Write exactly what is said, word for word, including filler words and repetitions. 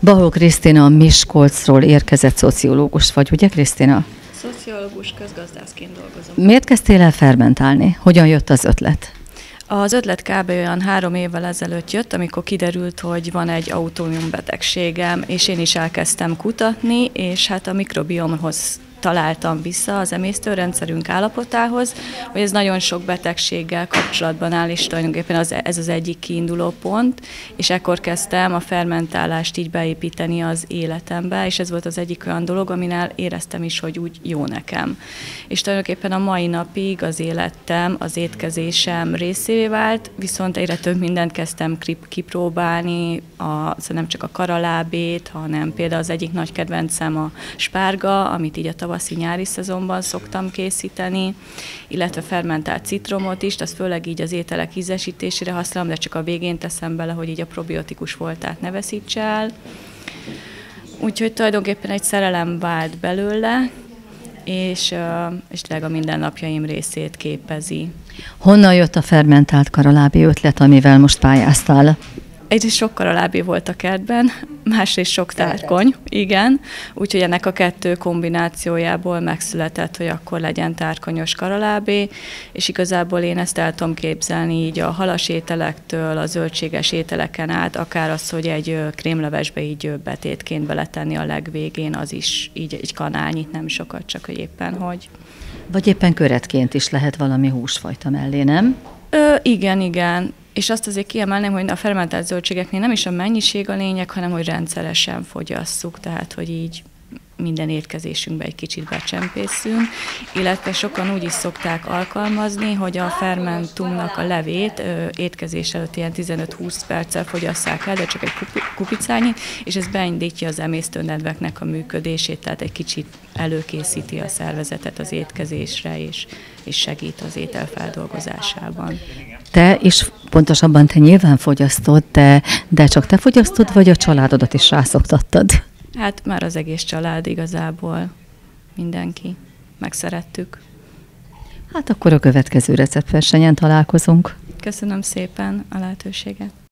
Bahó Krisztina, Miskolcról érkezett szociológus vagy, ugye Krisztina? Szociológus, közgazdászként dolgozom. Miért kezdtél el fermentálni? Hogyan jött az ötlet? Az ötlet kb. Olyan három évvel ezelőtt jött, amikor kiderült, hogy van egy autóimmun betegségem, és én is elkezdtem kutatni, és hát a mikrobiomhoz találtam vissza, az emésztőrendszerünk állapotához, hogy ez nagyon sok betegséggel kapcsolatban áll, és tulajdonképpen az, ez az egyik kiinduló pont, és ekkor kezdtem a fermentálást így beépíteni az életembe, és ez volt az egyik olyan dolog, aminál éreztem is, hogy úgy jó nekem. És tulajdonképpen a mai napig az életem, az étkezésem részévé vált, viszont egyre több mindent kezdtem kipróbálni, a, nem csak a karalábét, hanem például az egyik nagy kedvencem a spárga, amit így a tavaszi-nyári szezonban szoktam készíteni, illetve fermentált citromot is, azt főleg így az ételek ízesítésére használom, de csak a végén teszem bele, hogy így a probiotikus voltát ne veszíts el. Úgyhogy tulajdonképpen egy szerelem vált belőle, és, és tényleg a mindennapjaim részét képezi. Honnan jött a fermentált karalábi ötlet, amivel most pályáztál? Egyrészt sok karalábi volt a kertben, másrészt sok tárkony, igen, úgyhogy ennek a kettő kombinációjából megszületett, hogy akkor legyen tárkonyos karalábé, és igazából én ezt el tudom képzelni így a halas ételektől, a zöldséges ételeken át, akár az, hogy egy krémlevesbe így betétként beletenni a legvégén, az is így egy kanálnyit, nem sokat, csak hogy éppen hogy. Vagy éppen köretként is lehet valami húsfajta mellé, nem? Ö, igen, igen. És azt azért kiemelném, hogy a fermentált zöldségeknél nem is a mennyiség a lényeg, hanem hogy rendszeresen fogyasszuk, tehát hogy így minden étkezésünkbe egy kicsit becsempészünk, illetve sokan úgy is szokták alkalmazni, hogy a fermentumnak a levét ö, étkezés előtt ilyen tizenöt-húsz perccel fogyasszák el, de csak egy kupicányit, és ez beindítja az emésztőnedveknek a működését, tehát egy kicsit előkészíti a szervezetet az étkezésre, és, és segít az étel feldolgozásában. Te is, pontosabban te nyilván fogyasztod, de, de csak te fogyasztod, vagy a családodat is rászoktattad? Hát már az egész család igazából, mindenki. Megszerettük. Hát akkor a következő receptversenyen találkozunk. Köszönöm szépen a lehetőséget.